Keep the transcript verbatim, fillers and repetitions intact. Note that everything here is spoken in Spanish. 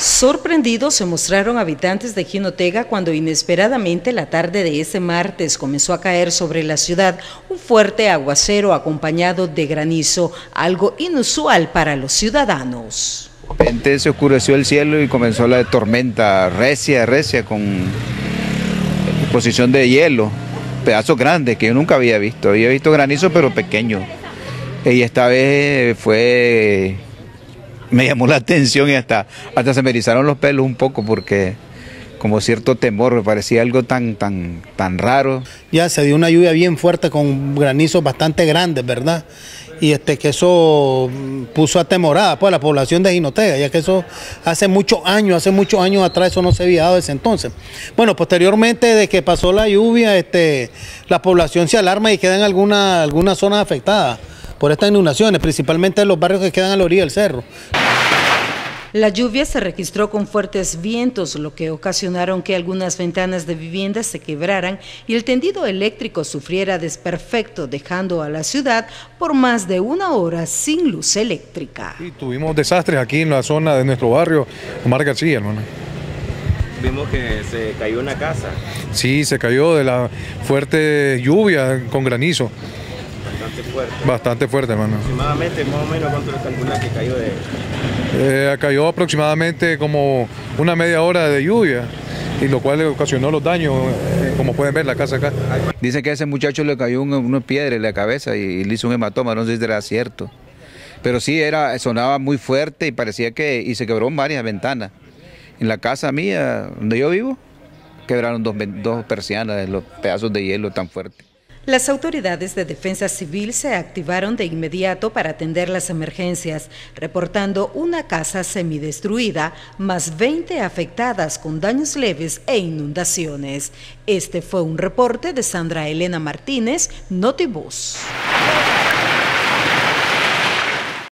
Sorprendidos se mostraron habitantes de Jinotega cuando inesperadamente la tarde de ese martes comenzó a caer sobre la ciudad un fuerte aguacero acompañado de granizo, algo inusual para los ciudadanos. De repente se oscureció el cielo y comenzó la tormenta recia, recia, con posición de hielo, pedazos grandes que yo nunca había visto. Había visto granizo pero pequeño. Y esta vez fue... me llamó la atención y hasta, hasta se me erizaron los pelos un poco porque como cierto temor, me parecía algo tan, tan, tan raro. Ya se dio una lluvia bien fuerte con granizos bastante grandes, ¿verdad? Y este, que eso puso atemorada pues, a la población de Jinotega, ya que eso hace muchos años, hace muchos años atrás eso no se había dado desde entonces. Bueno, posteriormente de que pasó la lluvia, este, la población se alarma y queda en alguna, algunas zonas afectadas por estas inundaciones, principalmente en los barrios que quedan a la orilla del cerro. La lluvia se registró con fuertes vientos, lo que ocasionaron que algunas ventanas de viviendas se quebraran y el tendido eléctrico sufriera desperfecto, dejando a la ciudad por más de una hora sin luz eléctrica. Sí, tuvimos desastres aquí en la zona de nuestro barrio, Omar García, hermano. Vimos que se cayó una casa. Sí, se cayó de la fuerte lluvia con granizo. Bastante fuerte. Bastante fuerte, hermano. Aproximadamente, más o menos, ¿cuánto le calculas que cayó de...? Eh, cayó aproximadamente como una media hora de lluvia, y lo cual le ocasionó los daños, eh, como pueden ver la casa acá. Dice que a ese muchacho le cayó una, una piedra en la cabeza y le hizo un hematoma, no sé si era cierto. Pero sí, era, sonaba muy fuerte y parecía que, y se quebró varias ventanas. En la casa mía, donde yo vivo, quebraron dos, dos persianas de los pedazos de hielo tan fuertes. Las autoridades de defensa civil se activaron de inmediato para atender las emergencias, reportando una casa semidestruida, más veinte afectadas con daños leves e inundaciones. Este fue un reporte de Sandra Elena Martínez, Notivoz.